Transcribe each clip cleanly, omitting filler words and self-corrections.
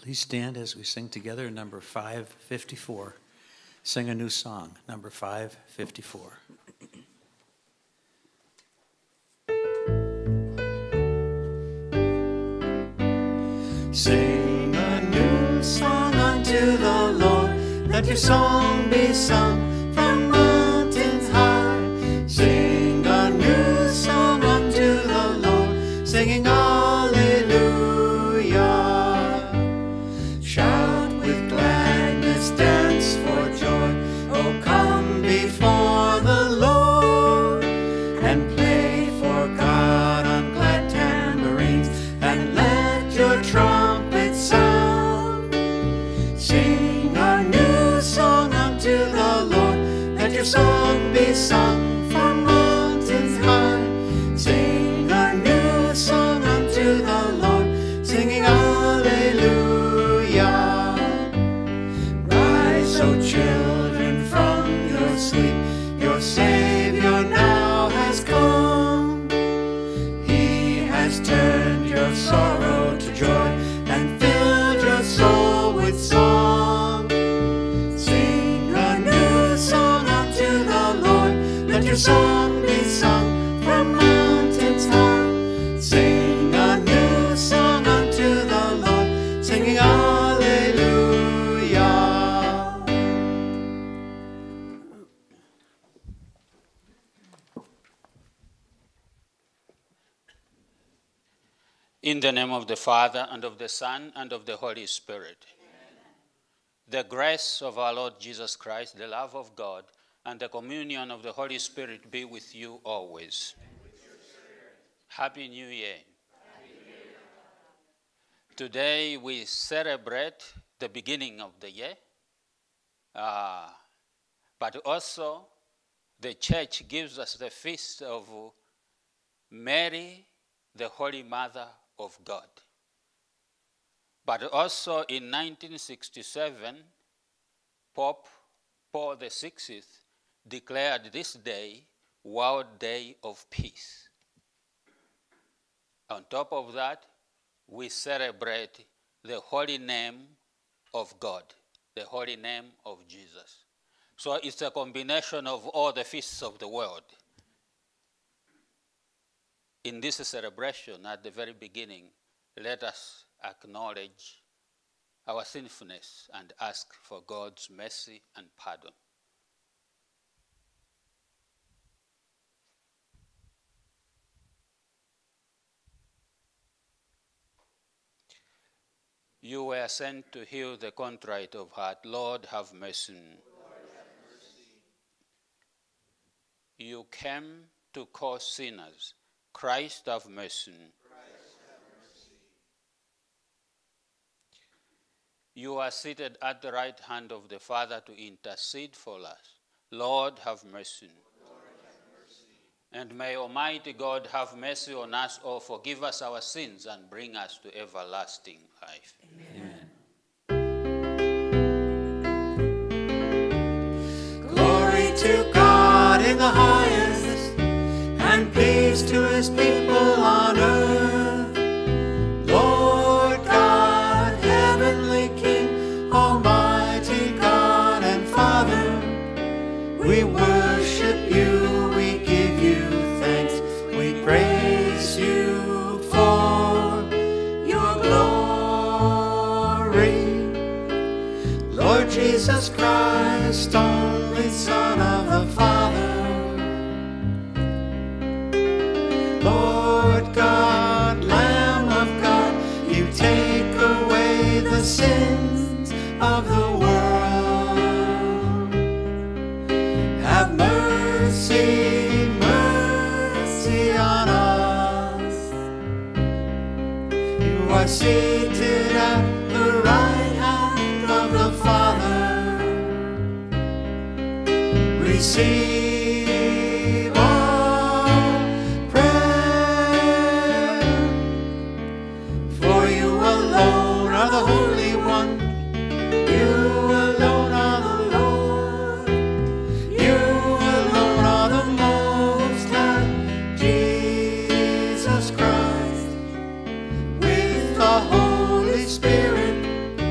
Please stand as we sing together number 554. Sing a new song, number 554. Sing a new song unto the Lord. Let your song be sung from mountains high. Sing a new song unto the Lord, singing hallelujah. Shout with gladness, dance for joy. Oh, come before the Lord and play for God on glad tambourines, and let your trumpets sound. Sing a new song unto the Lord. Let your song be sung from mountains high. Sing a new song unto the Lord, singing hallelujah. Rise, O children, from your sleep. Your Savior now has come. He has turned your sorrow to joy and filled your soul with song. Sing a new song unto the Lord. Let your song be sung from mountains high. Sing a new song unto the Lord, singing hallelujah. In the name of the Father, and of the Son, and of the Holy Spirit. Amen. The grace of our Lord Jesus Christ, the love of God, and the communion of the Holy Spirit be with you always. Happy New Year. Happy New Year. Today we celebrate the beginning of the year, but also the church gives us the feast of Mary, the Holy Mother of God. But also in 1967, Pope Paul VI declared this day World Day of Peace. On top of that, we celebrate the holy name of God, the holy name of Jesus. So it's a combination of all the feasts of the world. In this celebration, at the very beginning, let us acknowledge our sinfulness and ask for God's mercy and pardon. You were sent to heal the contrite of heart. Lord, have mercy. Lord, have mercy. You came to call sinners. Christ, have mercy. Christ, have mercy. You are seated at the right hand of the Father to intercede for us. Lord, have mercy. Lord, have mercy. And may Almighty God have mercy on us all, forgive us our sins, and bring us to everlasting life. Amen. Glory to God in the highest, and peace to his people on earth. Lord God, heavenly King, almighty God and Father, we worship you, we give you thanks, we praise you for your glory. Lord Jesus Christ, only Son of the Father, Lord God, Lamb of God, you take away the sins of the world. Have mercy, mercy on us. You are seated at the right hand of the Father. Receive our prayer, for you alone are the Holy One. You alone are the Lord. You alone are the Most High. Jesus Christ, with the Holy Spirit,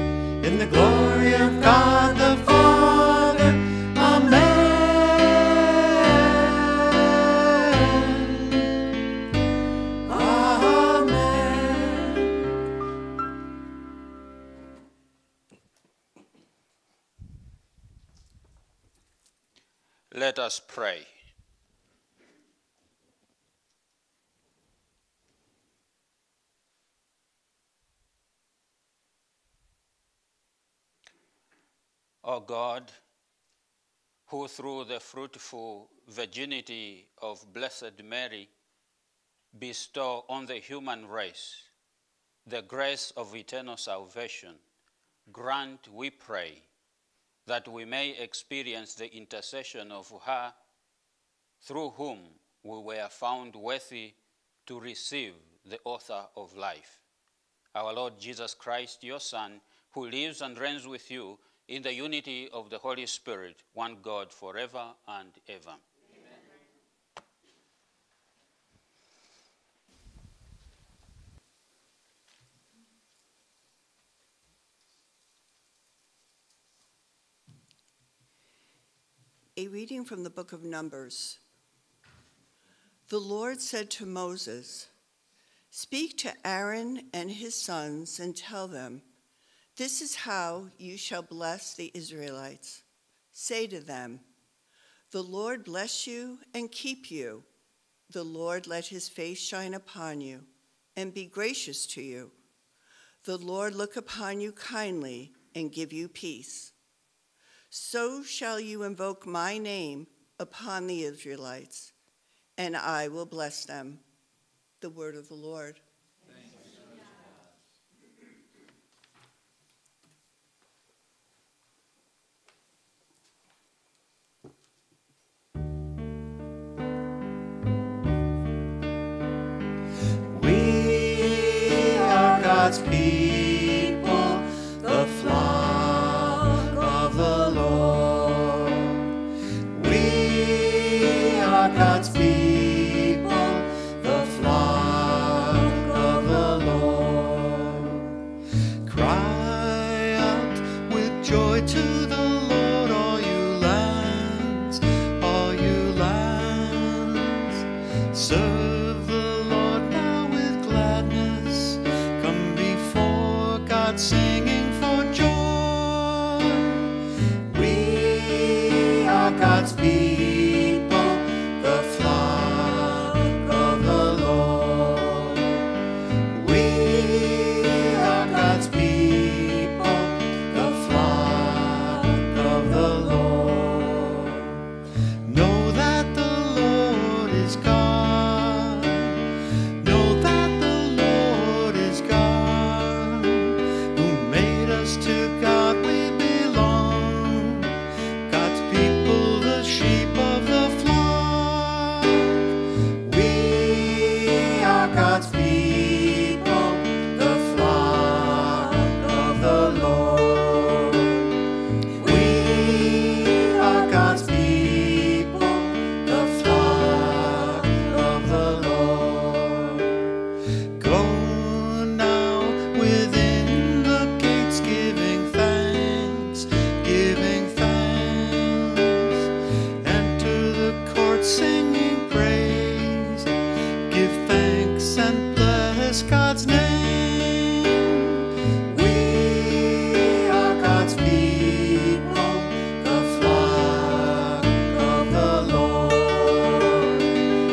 Let us pray. O God, who through the fruitful virginity of Blessed Mary bestow on the human race the grace of eternal salvation, grant, we pray, that we may experience the intercession of her, through whom we were found worthy to receive the author of life, our Lord Jesus Christ, your Son, who lives and reigns with you in the unity of the Holy Spirit, one God, forever and ever. A reading from the book of Numbers. The Lord said to Moses, "Speak to Aaron and his sons and tell them, 'This is how you shall bless the Israelites. Say to them, the Lord bless you and keep you. The Lord let his face shine upon you and be gracious to you. The Lord look upon you kindly and give you peace. So shall you invoke my name upon the Israelites, and I will bless them.'" The word of the Lord. We are God's people, the flock of the Lord. We are God's people, the flock of the Lord. Cry out with joy to the Lord, all you lands, all you lands. Serve the Lord now with gladness. Come before God singing for joy. We are God's people, the flock of the Lord. We are God's people, the flock of the Lord. Know that the Lord is God. Know that the Lord is God, who made us. To God we belong. God's people, the sheep of the flock. We are God's people, the flock of the Lord. We are God's people, the flock of the Lord. Go now within the gates, giving thanks, enter the courts singing praise. Give thanks and bless God's name. We are God's people, the flock of the Lord.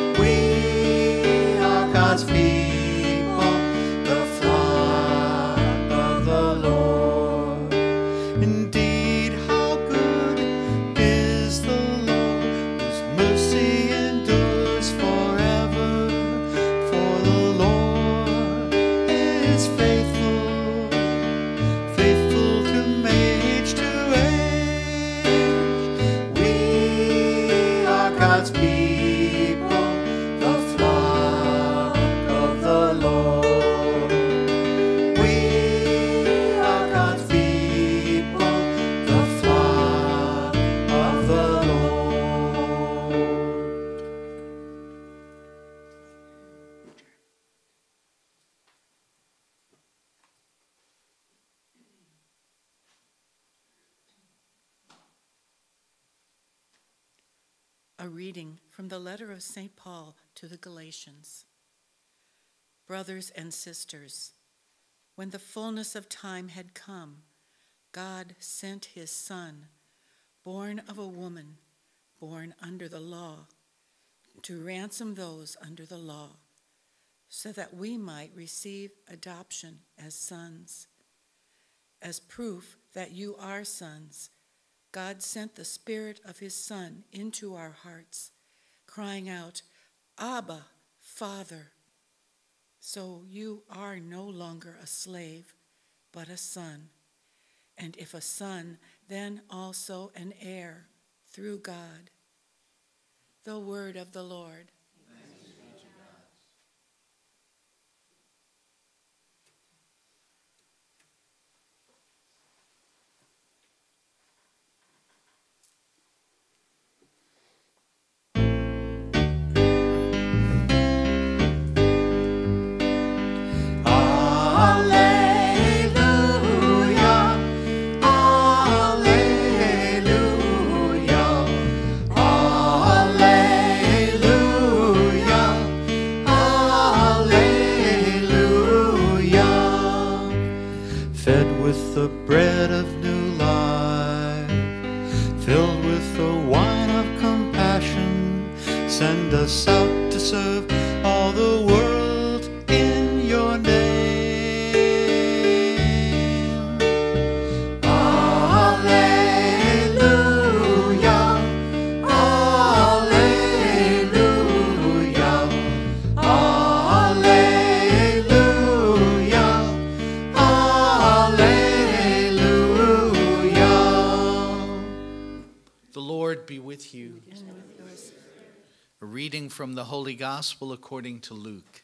We are God's people, the flock of the Lord. Indeed, how good is the Lord, whose mercy endures forever. For the Lord is faithful, faithful from age to age. We are God's people, the flock of the Lord. We are God's people, the flock of the Lord. A reading from the letter of St. Paul to the Galatians. Brothers and sisters, when the fullness of time had come, God sent his Son, born of a woman, born under the law, to ransom those under the law, so that we might receive adoption as sons. As proof that you are sons, God sent the Spirit of his Son into our hearts, crying out, "Abba, Father." So you are no longer a slave, but a son. And if a son, then also an heir through God. The word of the Lord. Fed with the bread of new life, filled with the wine of compassion, send us out to serve all the world in your name. Alleluia, alleluia, alleluia, alleluia. The Lord be with you. A reading from the Holy Gospel according to Luke.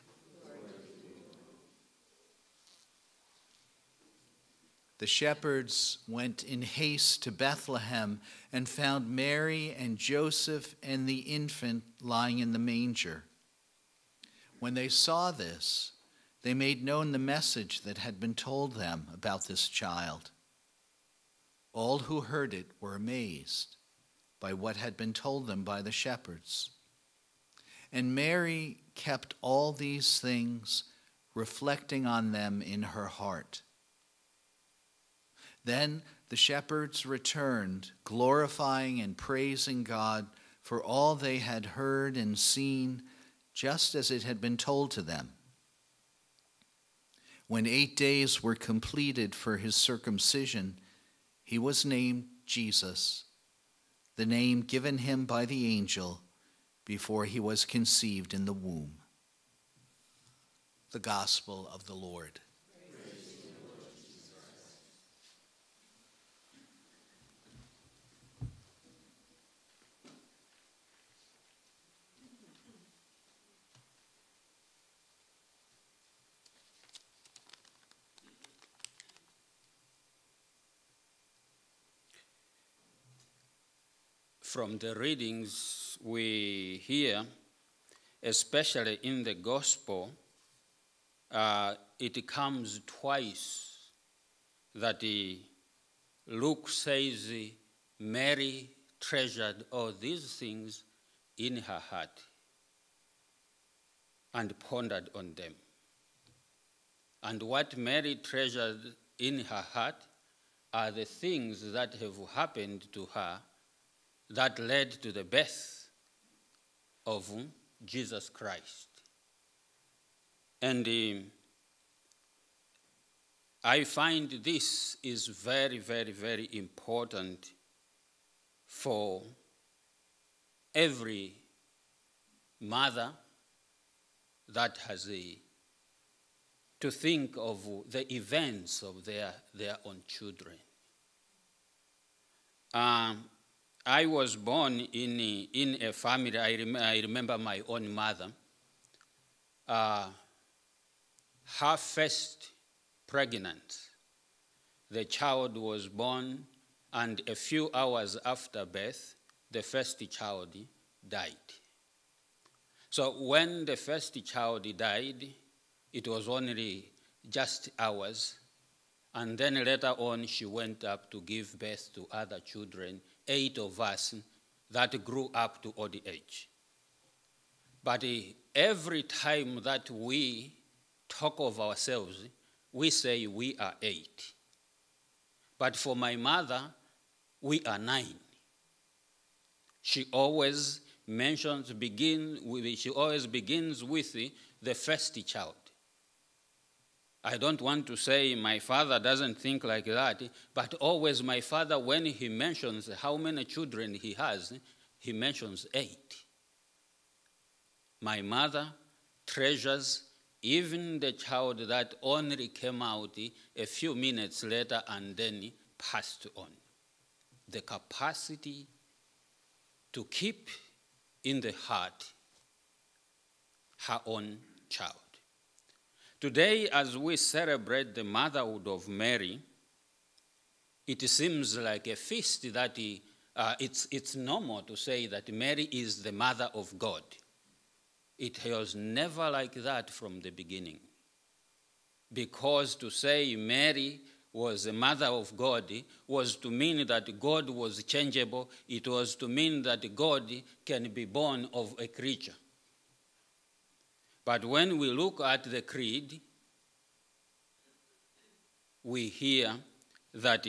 The shepherds went in haste to Bethlehem and found Mary and Joseph and the infant lying in the manger. When they saw this, they made known the message that had been told them about this child. All who heard it were amazed by what had been told them by the shepherds. And Mary kept all these things, reflecting on them in her heart. Then the shepherds returned, glorifying and praising God for all they had heard and seen, just as it had been told to them. When 8 days were completed for his circumcision, he was named Jesus, the name given him by the angel before he was conceived in the womb. The Gospel of the Lord. From the readings we hear, especially in the Gospel, it comes twice that Luke says Mary treasured all these things in her heart and pondered on them. And what Mary treasured in her heart are the things that have happened to her that led to the birth of Jesus Christ. And I find this is very, very, very important for every mother that has to think of the events of their own children. I was born in a family. I remember my own mother. Her first pregnancy, the child was born, and a few hours after birth, the first child died. So when the first child died, it was only just hours, and then later on she went up to give birth to other children, 8 of us that grew up to old age. But every time that we talk of ourselves, we say we are 8. But for my mother, we are 9. she always begins with the first child. I don't want to say my father doesn't think like that, but always my father, when he mentions how many children he has, he mentions 8. My mother treasures even the child that only came out a few minutes later and then passed on. The capacity to keep in the heart her own child. Today, as we celebrate the motherhood of Mary, it seems like a feast that it's normal to say that Mary is the mother of God. It was never like that from the beginning. Because to say Mary was the mother of God was to mean that God was changeable. It was to mean that God can be born of a creature. But when we look at the creed, we hear that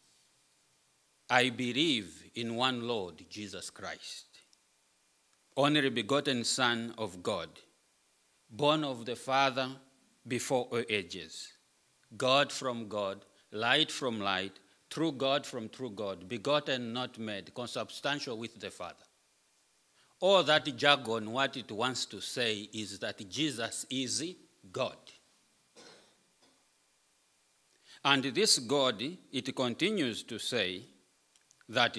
I believe in one Lord, Jesus Christ, only begotten Son of God, born of the Father before all ages, God from God, light from light, true God from true God, begotten, not made, consubstantial with the Father. All that jargon, what it wants to say is that Jesus is God. And this God, it continues to say that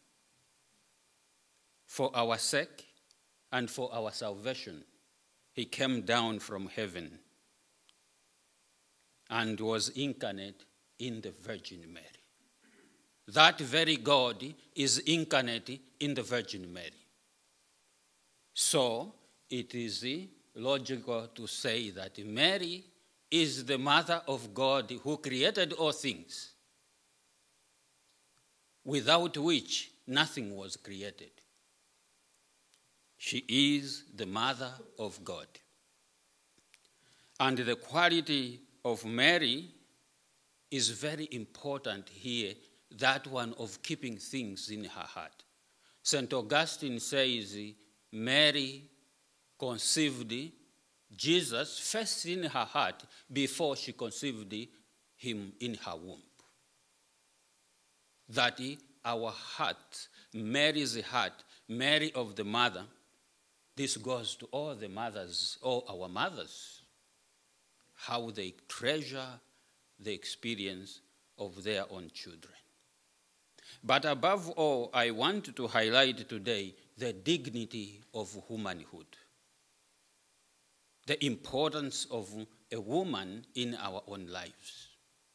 for our sake and for our salvation, he came down from heaven and was incarnate in the Virgin Mary. That very God is incarnate in the Virgin Mary. So it is logical to say that Mary is the mother of God who created all things, without which nothing was created. She is the mother of God. And the quality of Mary is very important here, that one of keeping things in her heart. St. Augustine says Mary conceived Jesus first in her heart before she conceived him in her womb. That our heart, Mary's heart, Mary of the mother, this goes to all the mothers, all our mothers, how they treasure the experience of their own children. But above all, I want to highlight today the dignity of womanhood, the importance of a woman in our own lives.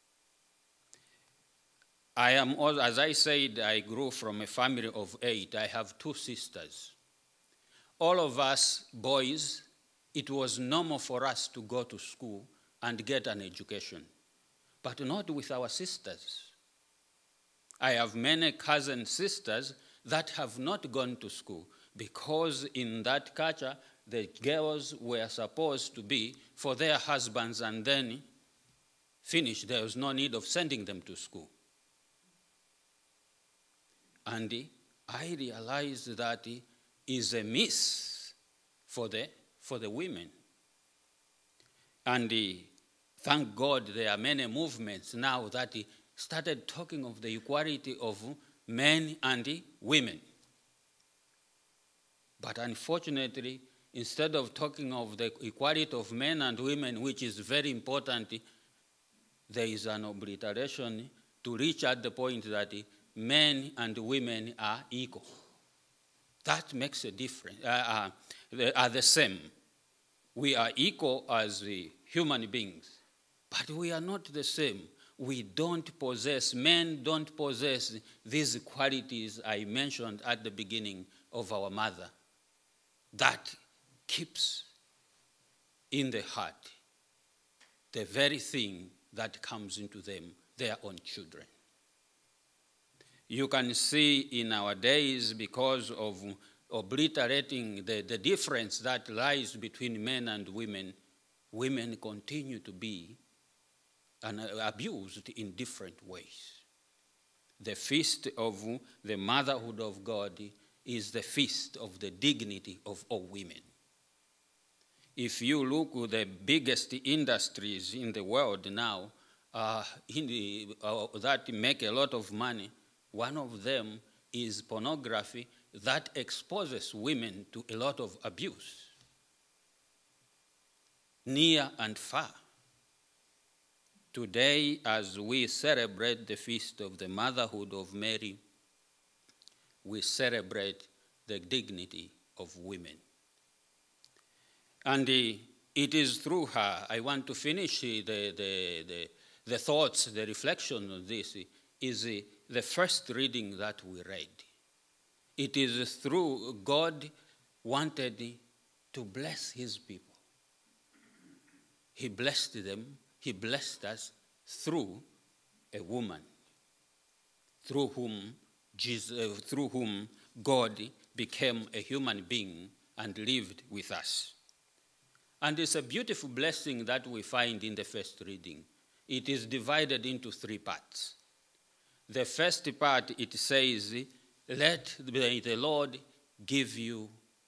I am, as I said, I grew from a family of 8. I have 2 sisters. All of us boys, it was normal for us to go to school and get an education, but not with our sisters. I have many cousin sisters that have not gone to school because in that culture, the girls were supposed to be for their husbands and then finish. There was no need of sending them to school. And I realized that is a miss for the women. And thank God there are many movements now that started talking of the equality of men and women. But unfortunately, instead of talking of the equality of men and women, which is very important, there is an obliteration to reach at the point that men and women are equal. That makes a difference, are the same. We are equal as human beings, but we are not the same. We don't possess, men don't possess these qualities I mentioned at the beginning of our mother that keeps in the heart the very thing that comes into them, their own children. You can see in our days, because of obliterating the difference that lies between men and women, women continue to be abused in different ways. The feast of the motherhood of God is the feast of the dignity of all women. If you look at the biggest industries in the world now that make a lot of money, one of them is pornography that exposes women to a lot of abuse, near and far. Today, as we celebrate the feast of the motherhood of Mary, we celebrate the dignity of women. And it is through her, I want to finish the thoughts, the reflection on this, is the first reading that we read. It is through God wanted to bless his people. He blessed them, he blessed us through a woman, through whom God became a human being and lived with us. And it's a beautiful blessing that we find in the first reading. It is divided into 3 parts. The first part, it says, may the Lord give you,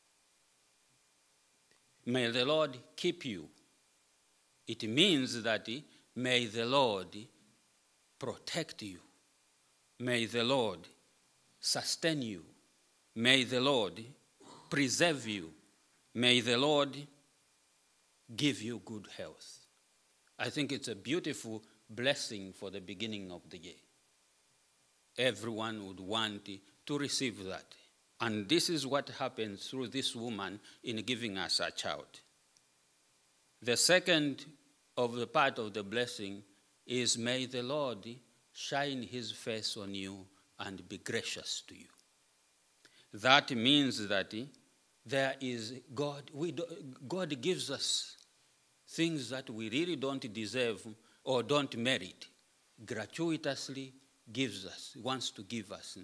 may the Lord keep you. It means that may the Lord protect you. May the Lord sustain you. May the Lord preserve you. May the Lord give you good health. I think it's a beautiful blessing for the beginning of the year. Everyone would want to receive that. And this is what happens through this woman in giving us a child. The second of the part of the blessing is may the Lord shine his face on you and be gracious to you. That means that there is God. God gives us things that we really don't deserve or don't merit. Gratuitously gives us, wants to give us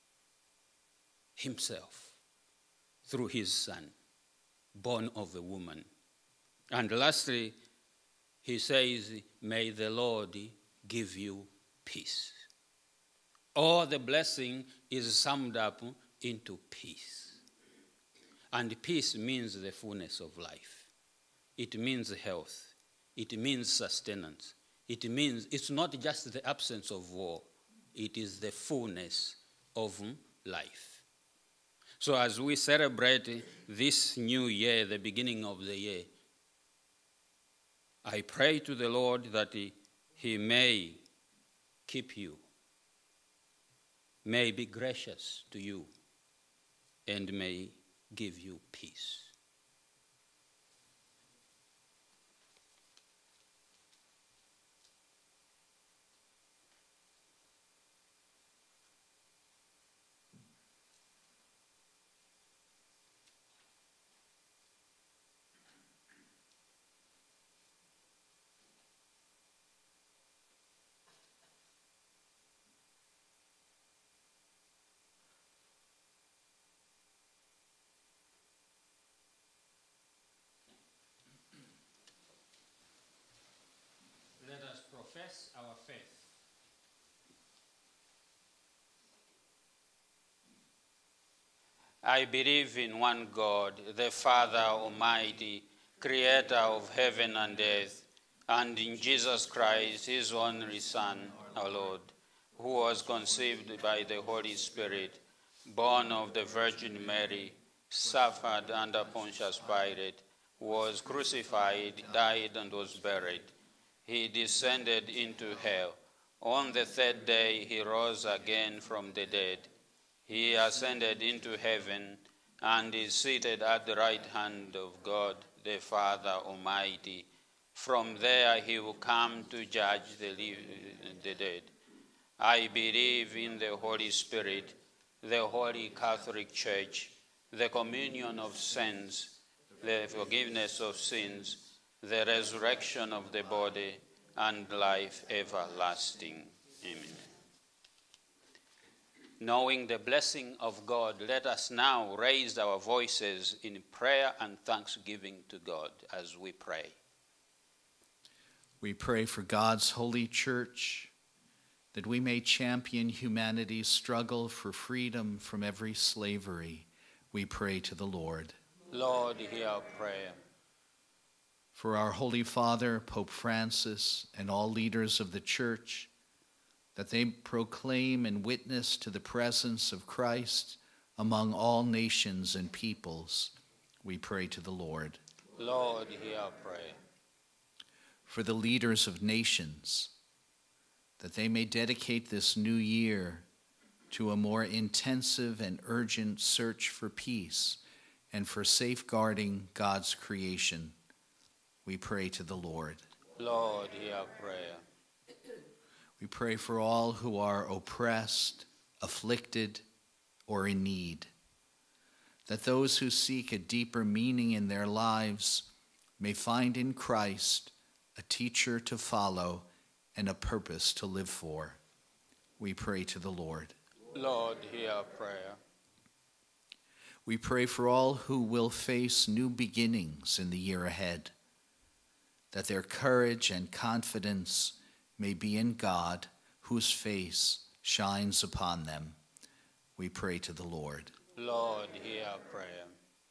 himself through his Son, born of a woman. And lastly, he says, may the Lord give you peace. All the blessing is summed up into peace. And peace means the fullness of life. It means health. It means sustenance. It means it's not just the absence of war. It is the fullness of life. So as we celebrate this new year, the beginning of the year, I pray to the Lord that he may keep you, may be gracious to you, and may give you peace. Profess our faith. I believe in one God, the Father Almighty, creator of heaven and earth, and in Jesus Christ, his only Son, our Lord, who was conceived by the Holy Spirit, born of the Virgin Mary, suffered under Pontius Pilate, was crucified, died, and was buried. He descended into hell. On the third day he rose again from the dead. He ascended into heaven and is seated at the right hand of God, the Father Almighty. From there he will come to judge the living and the dead. I believe in the Holy Spirit, the Holy Catholic Church, the communion of saints, the forgiveness of sins, the resurrection of the body, and life everlasting. Amen. Knowing the blessing of God, let us now raise our voices in prayer and thanksgiving to God as we pray. We pray for God's holy church, that we may champion humanity's struggle for freedom from every slavery, we pray to the Lord. Lord, hear our prayer. For our Holy Father, Pope Francis, and all leaders of the Church, that they proclaim and witness to the presence of Christ among all nations and peoples, we pray to the Lord. Lord, hear our prayer. For the leaders of nations, that they may dedicate this new year to a more intensive and urgent search for peace and for safeguarding God's creation, we pray to the Lord. Lord, hear our prayer. We pray for all who are oppressed, afflicted, or in need, that those who seek a deeper meaning in their lives may find in Christ a teacher to follow and a purpose to live for. We pray to the Lord. Lord, hear our prayer. We pray for all who will face new beginnings in the year ahead, that their courage and confidence may be in God, whose face shines upon them. We pray to the Lord. Lord, hear our prayer.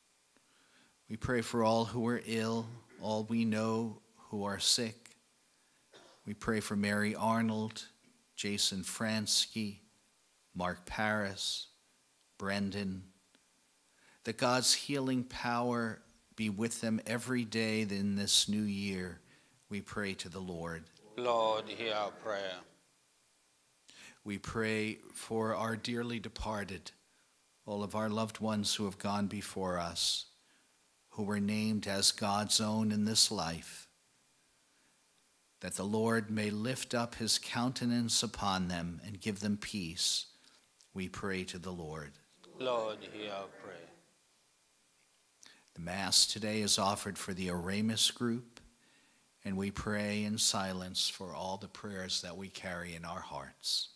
We pray for all who are ill, all we know who are sick. We pray for Mary Arnold, Jason Fransky, Mark Paris, Brendan, that God's healing power be with them every day in this new year. We pray to the Lord. Lord, hear our prayer. We pray for our dearly departed, all of our loved ones who have gone before us, who were named as God's own in this life, that the Lord may lift up his countenance upon them and give them peace. We pray to the Lord. Lord, hear our prayer. The Mass today is offered for the Oremus group, and we pray in silence for all the prayers that we carry in our hearts.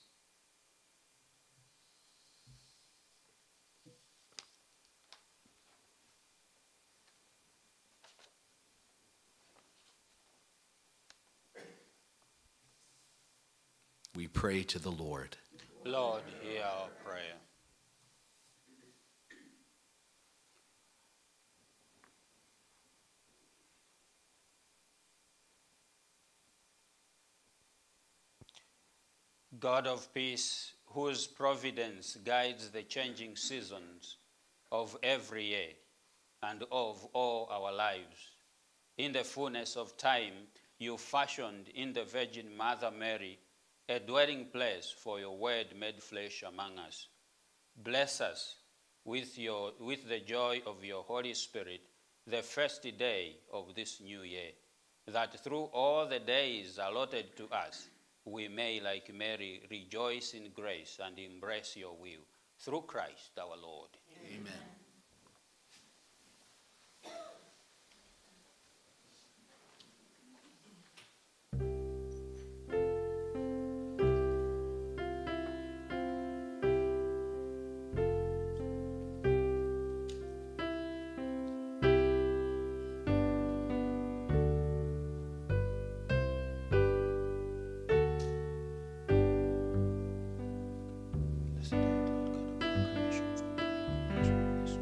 We pray to the Lord. Lord, hear our prayer. God of peace, whose providence guides the changing seasons of every year and of all our lives, in the fullness of time, you fashioned in the Virgin Mother Mary a dwelling place for your word made flesh among us. Bless us with the joy of your Holy Spirit, the first day of this new year, that through all the days allotted to us, we may, like Mary, rejoice in grace and embrace your will. Through Christ our Lord. Amen. Blessed art thou, God of all creation, for thy wondrous works.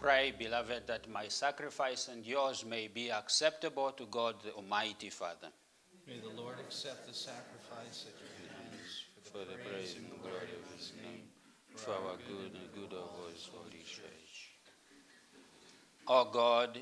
Pray, beloved, that my sacrifice and yours may be acceptable to God the Almighty Father. May the Lord accept the sacrifice at your hands For the praise and glory of his name, for our good and good of his holy church. O God,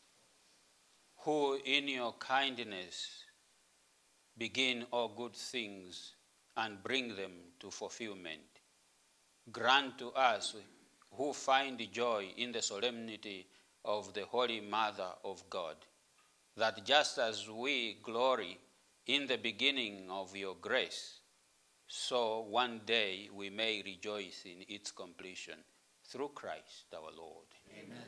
who in your kindness begin all good things and bring them to fulfillment, grant to us who find joy in the solemnity of the Holy Mother of God, that just as we glory in the beginning of your grace, so one day we may rejoice in its completion. Through Christ our Lord. Amen.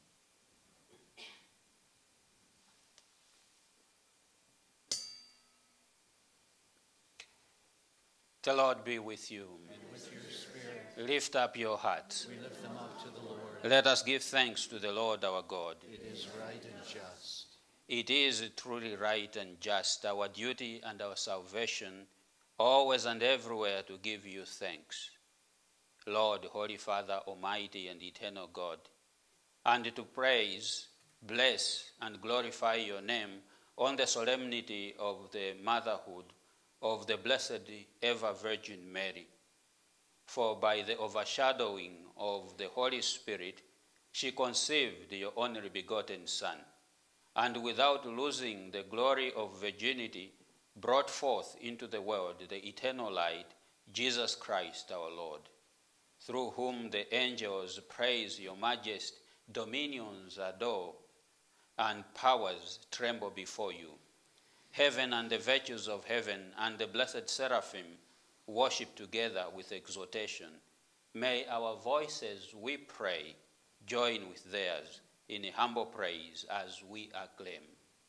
The Lord be with you. And with your spirit, Lift up your hearts. we lift them up to the Lord. Let us give thanks to the Lord our God. It is right and just. It is truly right and just, our duty and our salvation, always and everywhere to give you thanks, Lord, Holy Father, Almighty and eternal God, and to praise, bless, and glorify your name on the solemnity of the motherhood of the Blessed Ever Virgin Mary. For by the overshadowing of the Holy Spirit, she conceived your only begotten Son, and without losing the glory of virginity, brought forth into the world the eternal light, Jesus Christ our Lord, through whom the angels praise your majesty, dominions adore, and powers tremble before you. Heaven and the virtues of heaven and the blessed seraphim worship together with exhortation. May our voices, we pray, join with theirs in a humble praise as we acclaim.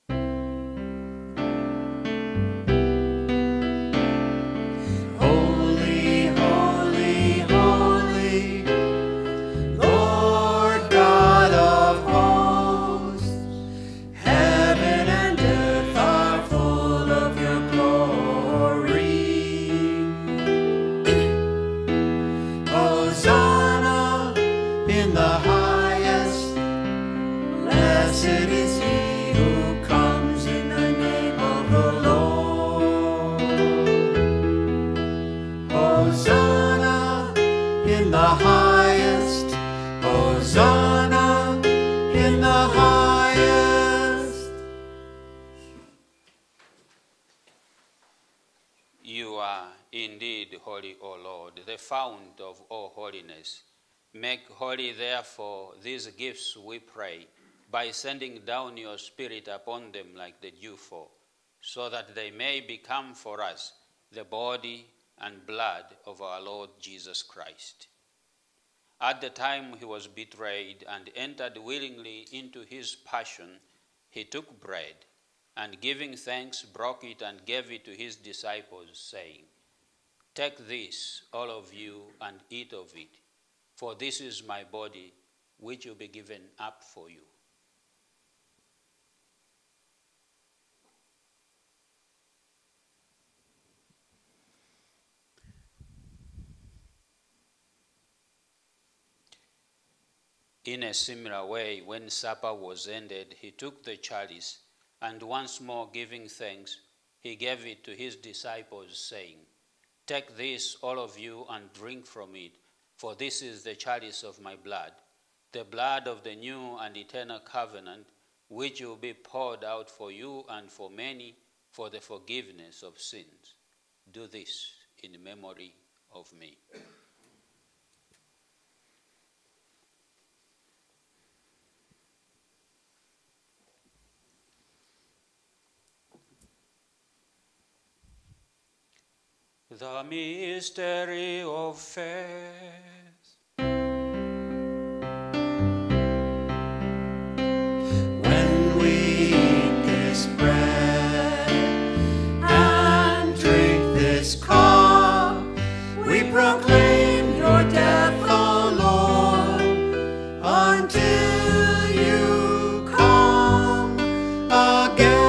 Holy, holy, holy, Lord God of hosts, heaven and earth are full of your glory. Hosanna in the highest, blessed is he who comes in the name of the Lord. Hosanna in the highest, Hosanna in the highest. You are indeed holy, O Lord, the fount of all holiness. Make holy, therefore, these gifts, we pray, by sending down your Spirit upon them like the dewfall, so that they may become for us the body and blood of our Lord Jesus Christ. At the time he was betrayed and entered willingly into his passion, he took bread, and giving thanks, broke it and gave it to his disciples, saying, "Take this, all of you, and eat of it, for this is my body, which will be given up for you." In a similar way, when supper was ended, he took the chalice, and once more giving thanks, he gave it to his disciples, saying, "Take this, all of you, and drink from it, for this is the chalice of my blood, the blood of the new and eternal covenant, which will be poured out for you and for many for the forgiveness of sins. Do this in memory of me." The mystery of faith. When we eat this bread and drink this cup, we proclaim your death, O Lord, until you come again.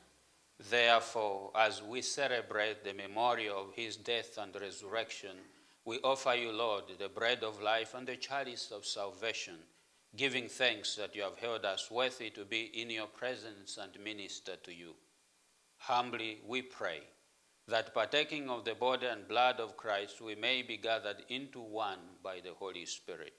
Therefore, as we celebrate the memorial of his death and resurrection, We offer you, Lord, the bread of life and the chalice of salvation, giving thanks that you have held us worthy to be in your presence and minister to you. Humbly we pray that partaking of the body and blood of Christ, we may be gathered into one by the Holy Spirit.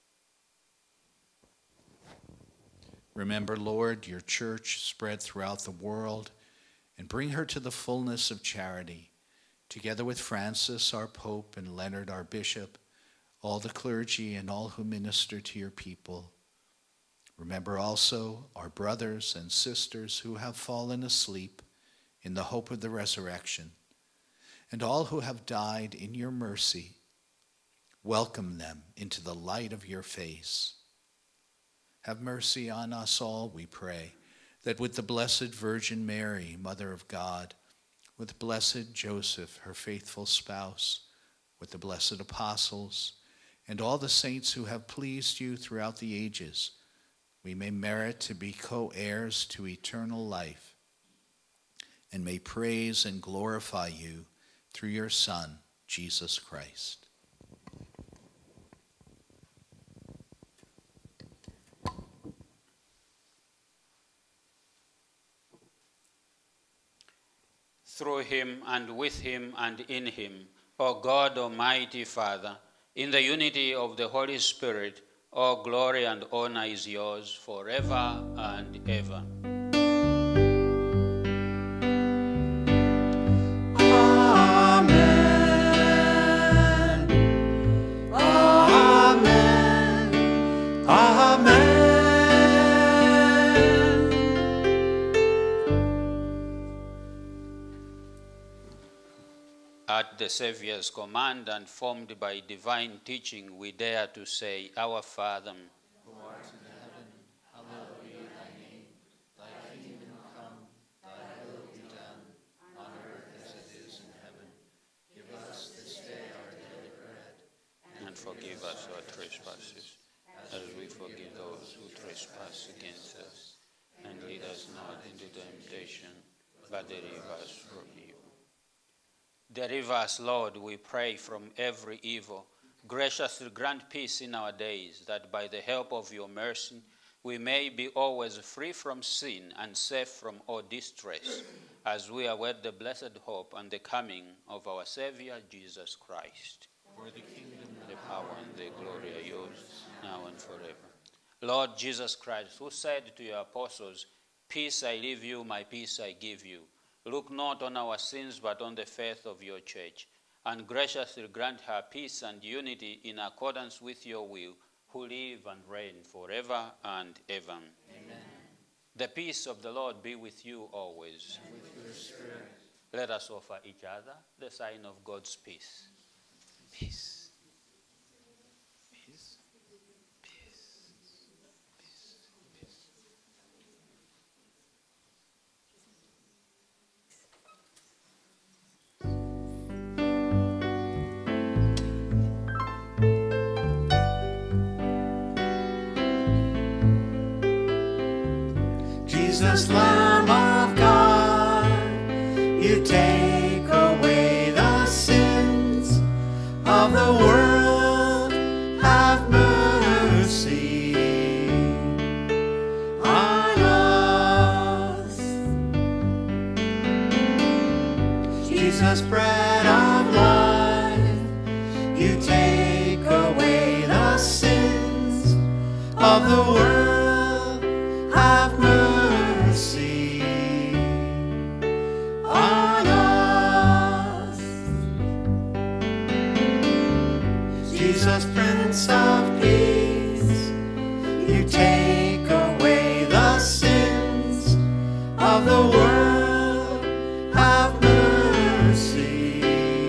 Remember, Lord, your church spread throughout the world, and bring her to the fullness of charity, together with Francis, our Pope, and Leonard, our Bishop, all the clergy and all who minister to your people. Remember also our brothers and sisters who have fallen asleep in the hope of the resurrection, and all who have died in your mercy. Welcome them into the light of your face. Have mercy on us all, we pray, that with the Blessed Virgin Mary, Mother of God, with blessed Joseph, her faithful spouse, with the blessed apostles, and all the saints who have pleased you throughout the ages, we may merit to be co-heirs to eternal life, and may praise and glorify you through your Son, Jesus Christ. Through him and with him and in him, O God, Almighty Father, in the unity of the Holy Spirit, all glory and honor is yours forever and ever. At the Saviour's command and formed by divine teaching, we dare to say, Our Father, Who art in heaven, hallowed be thy name. Thy kingdom come, thy will be done, on earth as it is in heaven. Give us this day our daily bread, and forgive us our trespasses, as we forgive those who trespass against us. And lead us not into temptation, but deliver us from evil. Deliver us, Lord, we pray, from every evil. Graciously grant peace in our days, that by the help of your mercy we may be always free from sin and safe from all distress, as we await the blessed hope and the coming of our Savior Jesus Christ. for the kingdom, The power and the glory are yours, now and forever. Lord Jesus Christ, who said to your apostles, Peace I leave you, my peace I give you, look not on our sins, but on the faith of your church, and graciously grant her peace and unity in accordance with your will, who live and reign forever and ever. Amen. The peace of the Lord be with you always. And with your spirit. Let us offer each other the sign of God's peace. Peace. Peace. Peace. Peace. Peace. Jesus, Lamb of God, you take away the sins of the world. Have mercy on us. Jesus, bread of life, you take away the sins of the world. Have mercy on us. Jesus, Prince of Peace, you take away the sins of the world. Have mercy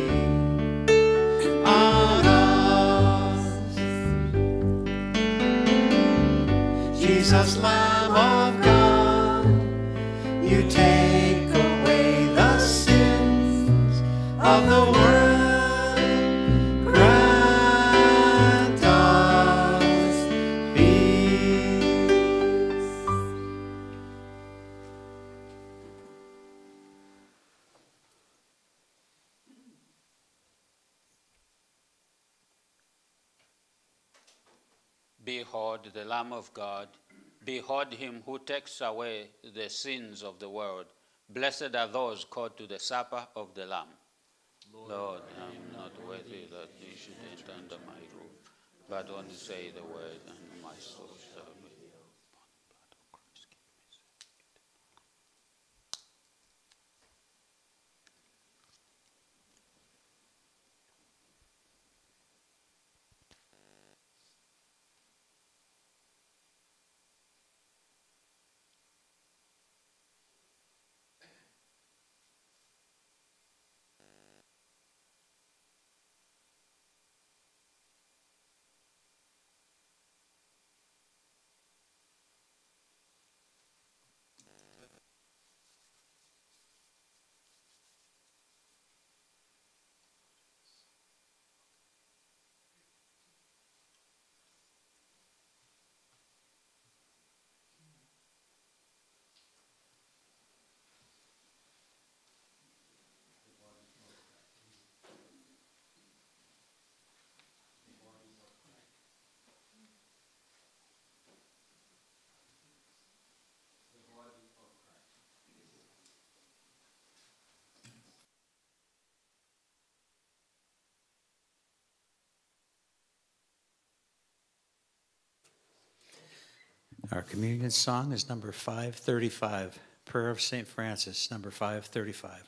on us. Jesus, Lamb of God, you take away the sins of the world. Grant us peace. Behold the Lamb of God. Behold him who takes away the sins of the world. Blessed are those called to the supper of the Lamb. Lord, I am not worthy that you should enter under my roof, but only say the word, and my soul shall be healed. Our communion song is number 535, Prayer of St. Francis, number 535.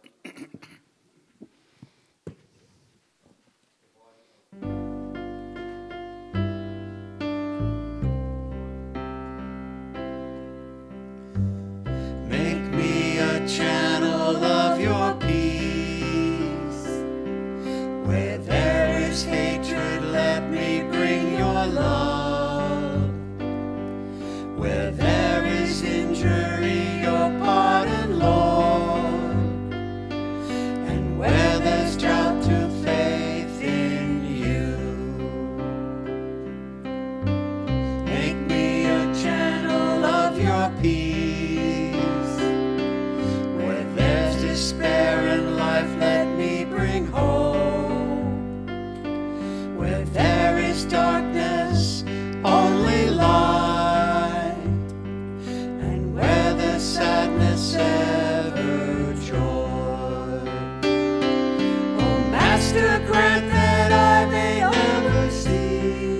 Make me a channel of your peace. Where there is hatred, let me bring your love. Where there is injury, your pardon, Lord. And where there's drought, to faith in you. Make me a channel of your peace. Where there's despair in life, let me bring hope. Where there is darkness, only light. Sadness, ever joy. Oh, Master, grant that I may ever see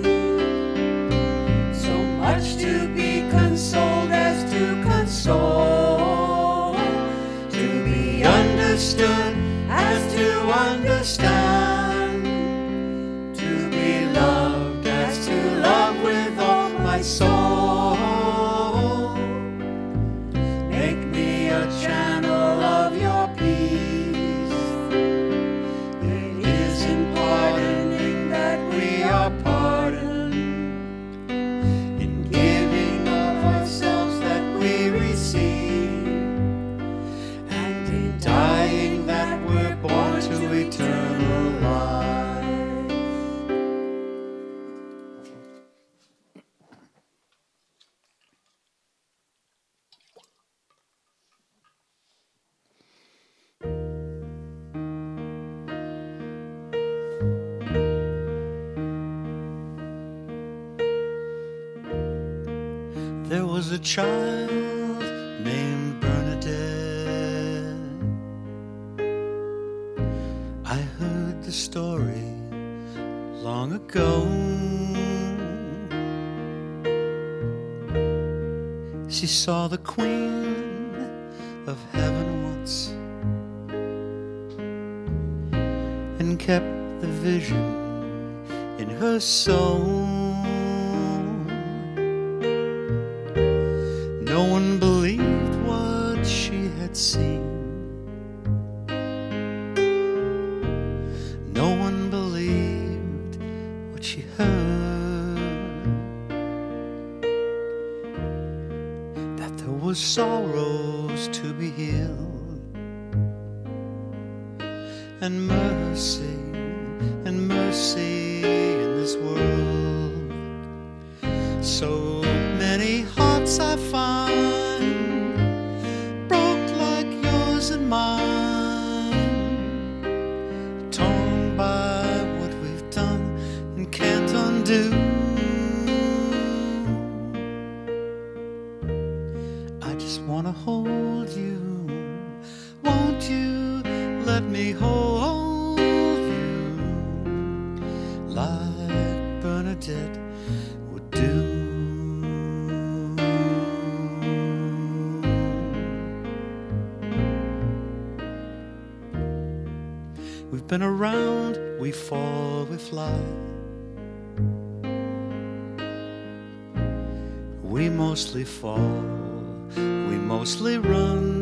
so much to be consoled as to console, to be understood as to understand, to be loved as to love with all my soul. Channel of your peace. It is in pardoning that we are pardoned, in giving of ourselves that we receive, and in dying that we're born to eternal life. There was a child named Bernadette. I heard the story long ago. She saw the Queen of Heaven once and kept the vision in her soul. No one believed what she had seen. No one believed what she heard. That there was sorrows to be healed, and mercy in this world. So many hearts I find broke like yours and mine, torn by what we've done and can't undo. We've been around, we fall, we fly. We mostly fall, we mostly run.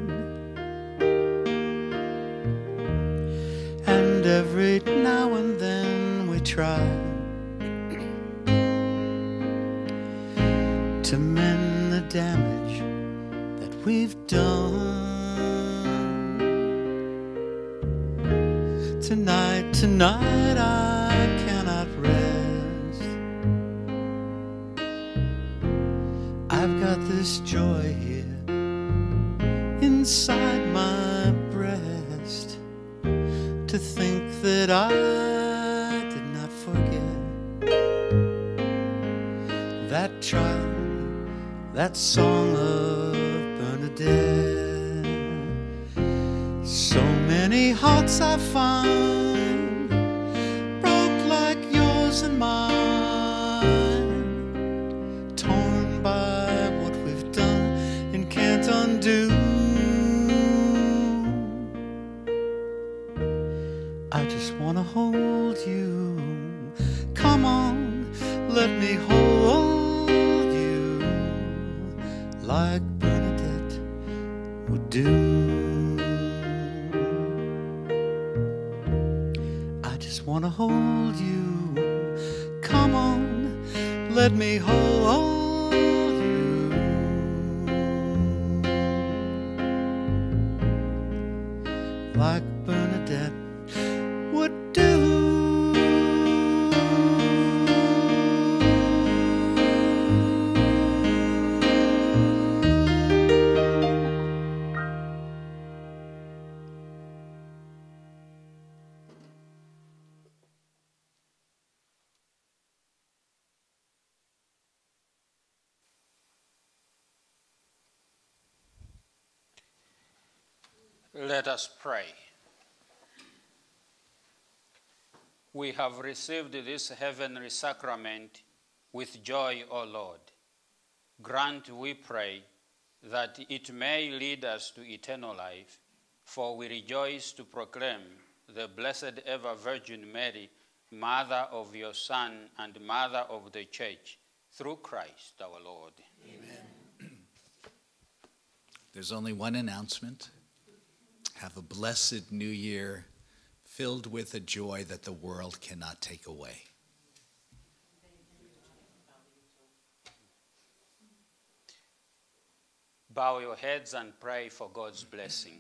And every now and then we try to mend the damage that we've done. Tonight I cannot rest. I've got this joy here inside my breast, to think that I did not forget that child, that song of Bernadette. So many hearts I find broke like yours and mine, torn by what we've done and can't undo. I just want to hold you. Come on, let me hold you like Bernadette would do. I just want to hold you. Come on, let me hold you like Bernadette would do. Let us pray. We have received this heavenly sacrament with joy, O Lord. Grant, we pray, that it may lead us to eternal life, for we rejoice to proclaim the Blessed Ever Virgin Mary, Mother of your Son and Mother of the Church, through Christ our Lord. Amen. There's only one announcement. Have a blessed new year, filled with a joy that the world cannot take away. Bow your heads and pray for God's blessing.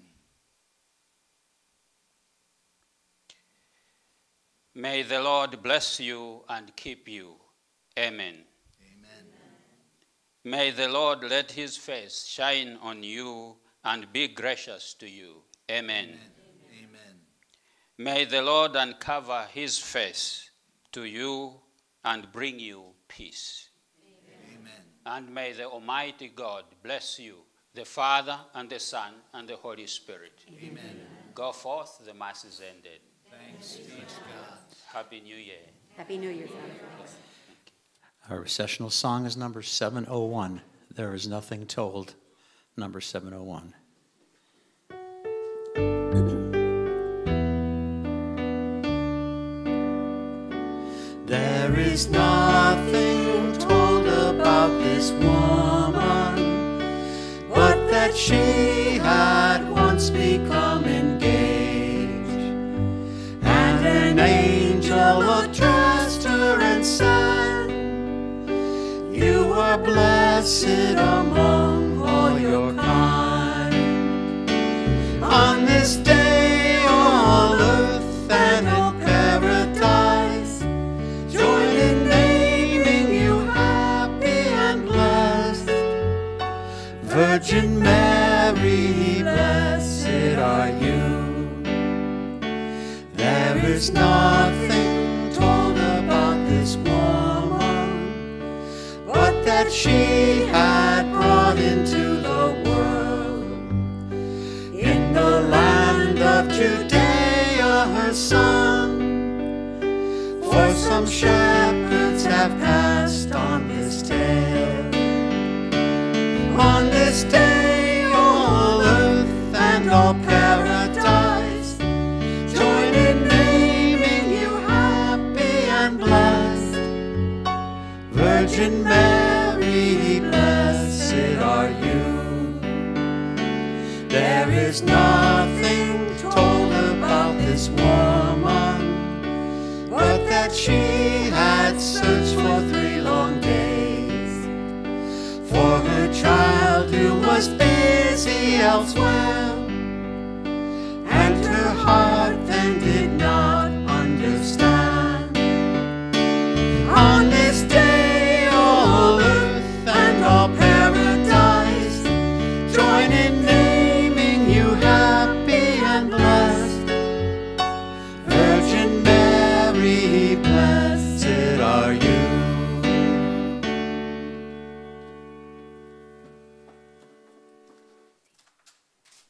May the Lord bless you and keep you. Amen. Amen. May the Lord let his face shine on you and be gracious to you. Amen. Amen. May the Lord uncover his face to you and bring you peace. Amen. And may the Almighty God bless you, the Father and the Son and the Holy Spirit. Amen. Go forth, the Mass is ended. Thanks be to God. Happy New Year. Happy New Year, Father. Our recessional song is number 701. There is nothing told, number 701. There is nothing told about this woman, but that she had once become engaged, and an angel addressed her and said, "You are blessed among all your kind. On this day all earth and in paradise join in naming you happy and blessed. Virgin Mary, blessed are you." There is nothing told about this woman, but that she had brought into the world, in the land of Judea, her son. For some shepherds have passed on this tale. On this day all earth and all paradise join in There's nothing told about this woman, but that she had searched for 3 long days for her child who was busy elsewhere.